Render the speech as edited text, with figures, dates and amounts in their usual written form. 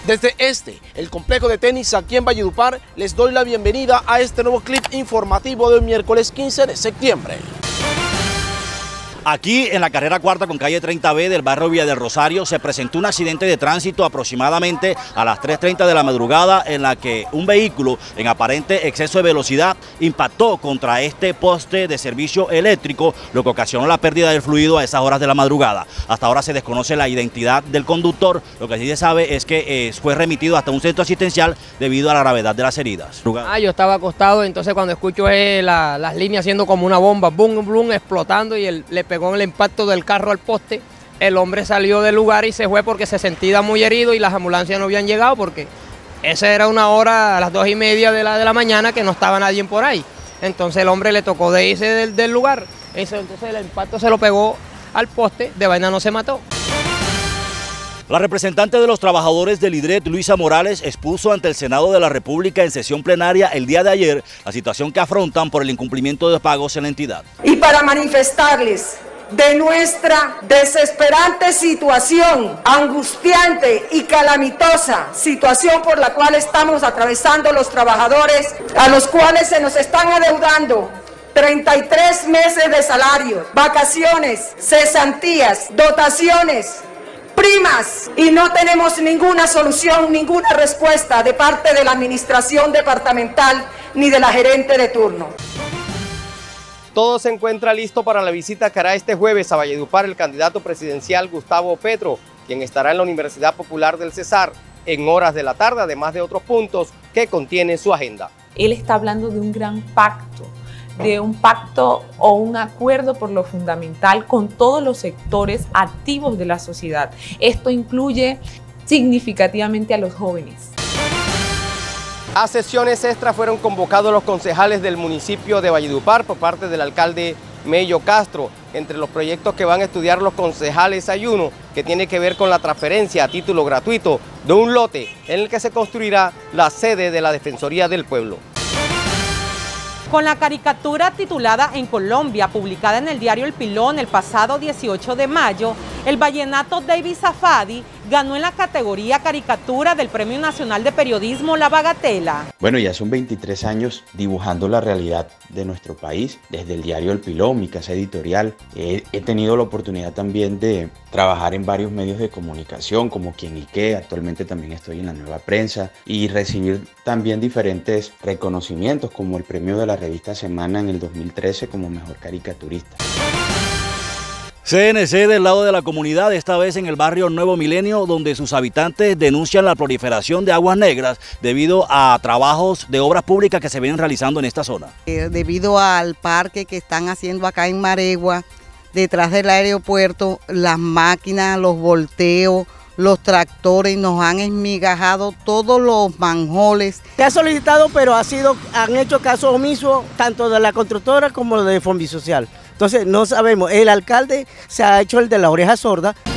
Desde el complejo de tenis aquí en Valledupar, les doy la bienvenida a este nuevo clip informativo de hoy miércoles 15 de septiembre. Aquí en la carrera cuarta con calle 30B del barrio Villa del Rosario se presentó un accidente de tránsito aproximadamente a las 3:30 de la madrugada en la que un vehículo en aparente exceso de velocidad impactó contra este poste de servicio eléctrico, lo que ocasionó la pérdida del fluido a esas horas de la madrugada. Hasta ahora se desconoce la identidad del conductor, lo que sí se sabe es que fue remitido hasta un centro asistencial debido a la gravedad de las heridas. Yo estaba acostado, entonces cuando escucho las líneas haciendo como una bomba, boom, boom, explotando y le pegó en el impacto del carro al poste. El hombre salió del lugar y se fue porque se sentía muy herido y las ambulancias no habían llegado porque esa era una hora a las 2:30 de la mañana que no estaba nadie por ahí. Entonces el hombre le tocó de irse del lugar. Entonces el impacto se lo pegó al poste, de vaina no se mató. La representante de los trabajadores del IDRET, Luisa Morales, expuso ante el Senado de la República en sesión plenaria el día de ayer la situación que afrontan por el incumplimiento de pagos en la entidad. Y para manifestarles de nuestra desesperante situación, angustiante y calamitosa situación por la cual estamos atravesando los trabajadores, a los cuales se nos están adeudando 33 meses de salario, vacaciones, cesantías, dotaciones, primas, y no tenemos ninguna solución, ninguna respuesta de parte de la administración departamental ni de la gerente de turno. Todo se encuentra listo para la visita que hará este jueves a Valledupar el candidato presidencial Gustavo Petro, quien estará en la Universidad Popular del Cesar en horas de la tarde, además de otros puntos que contiene su agenda. Él está hablando de un gran pacto, de un pacto o un acuerdo por lo fundamental con todos los sectores activos de la sociedad. Esto incluye significativamente a los jóvenes. A sesiones extra fueron convocados los concejales del municipio de Valledupar por parte del alcalde Mello Castro. Entre los proyectos que van a estudiar los concejales hay uno que tiene que ver con la transferencia a título gratuito de un lote en el que se construirá la sede de la Defensoría del Pueblo. Con la caricatura titulada En Colombia, publicada en el diario El Pilón el pasado 18 de mayo, el vallenato David Safadi ganó en la categoría caricatura del Premio Nacional de Periodismo La Bagatela. Bueno, ya son 23 años dibujando la realidad de nuestro país, desde el diario El Pilón, mi casa editorial. He tenido la oportunidad también de trabajar en varios medios de comunicación, como Quien y Qué, actualmente también estoy en La Nueva Prensa, y recibir también diferentes reconocimientos, como el premio de la revista Semana en el 2013 como mejor caricaturista. CNC del lado de la comunidad, esta vez en el barrio Nuevo Milenio, donde sus habitantes denuncian la proliferación de aguas negras debido a trabajos de obras públicas que se vienen realizando en esta zona. Debido al parque que están haciendo acá en Maregua, detrás del aeropuerto, las máquinas, los volteos, los tractores nos han esmigajado todos los manjoles. Se ha solicitado, pero han hecho caso omiso tanto de la constructora como de Fombisocial. Entonces no sabemos, el alcalde se ha hecho el de la oreja sorda.